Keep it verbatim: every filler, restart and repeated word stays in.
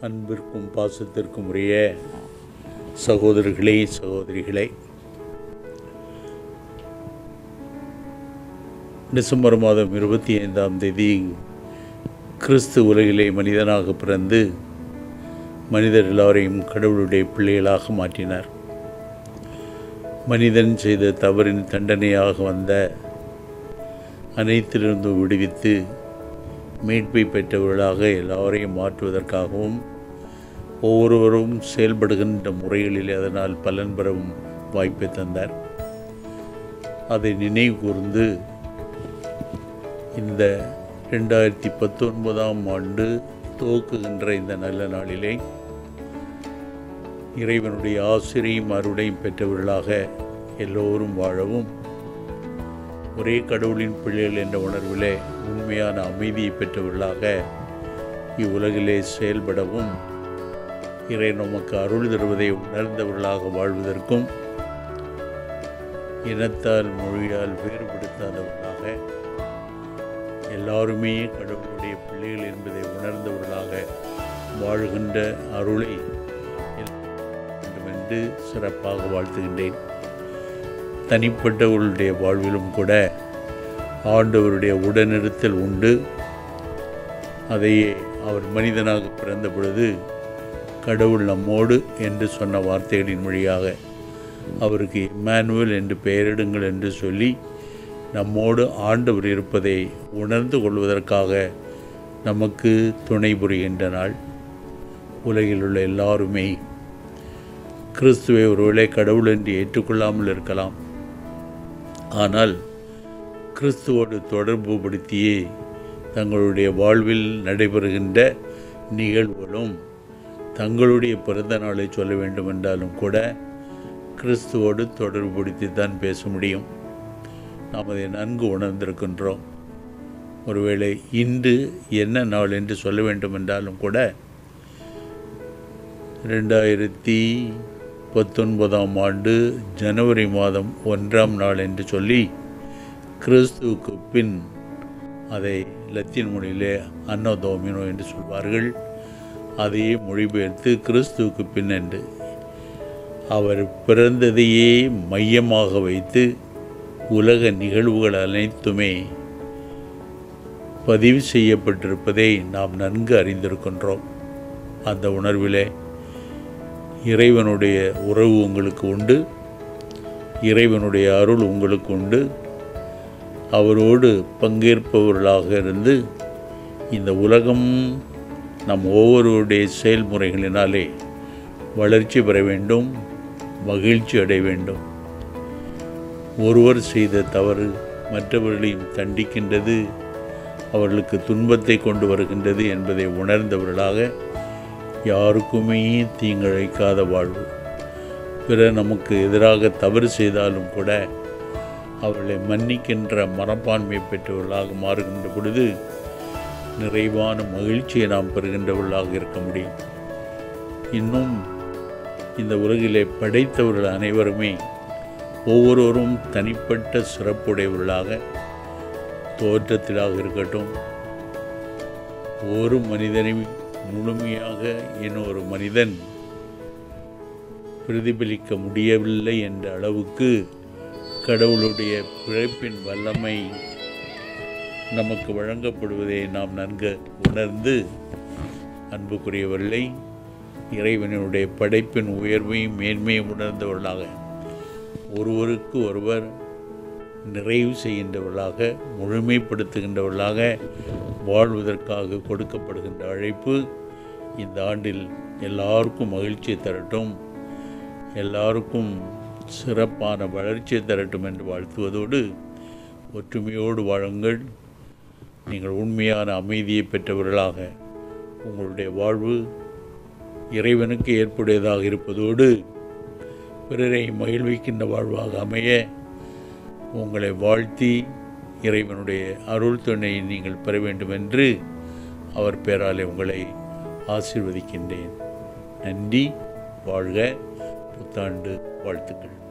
அன்பிற்கும் பாசத்திற்கும் உரிய சகோதரர்களே சகோதரிகளே, டிசம்பர் மாதம் இருபத்தி ஐந்தாம் தேதி கிறிஸ்து உலகிலே மனிதனாக பிறந்து மனிதர் எல்லாரையும் கடவுளுடைய பிள்ளைகளாக மாற்றினார். மனிதன் செய்த தவறின் தண்டனையாக வந்த அனைத்திலிருந்து விடுவித்து மீட்பை பெற்றவர்களாக எல்லாரையும் மாற்றுவதற்காகவும் ஒவ்வொருவரும் செயல்படுகின்ற முறைகளில் அதனால் பலன் பெறவும் வாய்ப்பை தந்தார். அதை நினைவு கூர்ந்து இந்த ரெண்டாயிரத்தி பத்தொன்பதாம் ஆண்டு துவக்குகின்ற இந்த நல்ல நாளிலே இறைவனுடைய ஆசிரியும் அருளையும் பெற்றவர்களாக எல்லோரும் வாழவும், ஒரே கடவுளின் பிள்ளைகள் என்ற உணர்விலே உண்மையான அமைதியை பெற்றவர்களாக இவ்வுலகிலே செயல்படவும், இறை நமக்கு அருள் தருவதை உணர்ந்தவர்களாக வாழ்வதற்கும், இனத்தால் மொழியால் வேறுபடுத்தாதவர்களாக எல்லாருமே கடவுளுடைய பிள்ளைகள் என்பதை உணர்ந்தவர்களாக வாழ்கின்ற அருளை வேண்டும் என்று சிறப்பாக வாழ்த்துகின்றேன். தனிப்பட்டவர்களுடைய வாழ்விலும் கூட ஆண்டவருடைய உடனிருத்தல் உண்டு. அதையே அவர் மனிதனாக பிறந்த பொழுது கடவுள் நம்மோடு என்று சொன்ன வார்த்தைகளின் வழியாக அவருக்கு இம்மானுவேல் என்று பெயரிடுங்கள் என்று சொல்லி நம்மோடு ஆண்டவர் இருப்பதை உணர்ந்து கொள்வதற்காக நமக்கு துணை புரிகின்ற நாள். உலகில் உள்ள எல்லாருமே கிறிஸ்துவை ஒருவேளை கடவுள் என்று ஏற்றுக்கொள்ளாமல் இருக்கலாம். ஆனால் கிறிஸ்துவோடு தொடர்பு படுத்தியே தங்களுடைய வாழ்வில் நடைபெறுகின்ற நிகழ்வுகளும் தங்களுடைய பிறந்த நாளை சொல்ல வேண்டும் என்றாலும் கூட கிறிஸ்துவோடு தொடர்பு படுத்தி தான் பேச முடியும். நாம் அதை நன்கு உணர்ந்திருக்கின்றோம். ஒருவேளை இன்று என்ன நாள் என்று சொல்ல வேண்டும் என்றாலும் கூட ரெண்டாயிரத்தி பத்தொன்பதாம் ஆண்டு ஜனவரி மாதம் ஒன்றாம் நாள் என்று சொல்லி கிறிஸ்துவுக்கு பின், அதை லத்தீன் மொழியிலே அன்னோ டோமினோ என்று சொல்வார்கள். அதையே மொழிபெயர்த்து கிறிஸ்துவுக்கு பின் என்று அவர் பிறந்ததையே மையமாக வைத்து உலக நிகழ்வுகள் அனைத்துமே பதிவு செய்யப்பட்டிருப்பதை நாம் நன்கு அறிந்திருக்கின்றோம். அந்த உணர்விலே இறைவனுடைய உறவு உங்களுக்கு உண்டு, இறைவனுடைய அருள் உங்களுக்கு உண்டு. அவரோடு பங்கேற்பவர்களாக இருந்து இந்த உலகம் நம் ஒவ்வொருவருடைய செயல்முறைகளினாலே வளர்ச்சி பெற வேண்டும், மகிழ்ச்சி அடைய வேண்டும். ஒருவர் செய்த தவறு மற்றவர்களையும் தண்டிக்கின்றது, அவர்களுக்கு துன்பத்தை கொண்டு வருகின்றது என்பதை உணர்ந்தவர்களாக யாருக்குமே தீங்கிழைக்காத வாழ்வு. பிறர் நமக்கு எதிராக தவறு செய்தாலும் கூட அவர்களை மன்னிக்கின்ற மனப்பான்மை பெற்றவர்களாக மாறுகின்ற பொழுது நிறைவான மகிழ்ச்சியை நாம் பெறுகின்றவர்களாக இருக்க முடியும். இன்னும் இந்த உலகிலே படைத்தவர்கள் அனைவருமே ஒவ்வொருவரும் தனிப்பட்ட சிறப்புடையவர்களாக, தோற்றத்திலாக இருக்கட்டும், ஒரு மனிதனை முழுமையாக இன்னொரு மனிதன் பிரதிபலிக்க முடியவில்லை என்ற அளவுக்கு கடவுளுடைய பிழைப்பின் வல்லமை நமக்கு வழங்கப்படுவதை நாம் நன்கு உணர்ந்து, அன்புக்குரியவர்களை இறைவனுடைய படைப்பின் உயர்வையும் மேன்மையும் உணர்ந்தவர்களாக, ஒருவருக்கு ஒருவர் நிறைவு செய்கின்றவர்களாக, முழுமைப்படுத்துகின்றவர்களாக வாழ்வதற்காக கொடுக்கப்படுகின்ற அழைப்பு இந்த ஆண்டில் எல்லாருக்கும் மகிழ்ச்சியை தரட்டும், எல்லாருக்கும் சிறப்பான வளர்ச்சியை தரட்டும் என்று வாழ்த்துவதோடு, ஒற்றுமையோடு வாழுங்கள். நீங்கள் உண்மையான அமைதியை பெற்றவர்களாக உங்களுடைய வாழ்வு இறைவனுக்கு ஏற்புடையதாக இருப்பதோடு பிறரை மகிழ்விக்கின்ற வாழ்வாக அமைய உங்களை வாழ்த்தி இறைவனுடைய அருள் துணையை நீங்கள் பெற வேண்டும் என்று அவர் பெயராலே உங்களை ஆசீர்வதிக்கின்றேன். நன்றி. வாழ்க. புத்தாண்டு வாழ்த்துக்கள்.